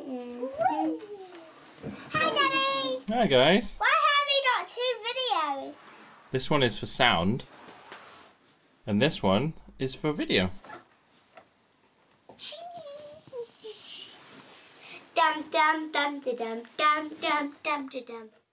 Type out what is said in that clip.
Hi, Daddy. Hi, guys. Why have you got 2 videos? This one is for sound, and this one is for video. Dum dum dum dum dum dum dum dum.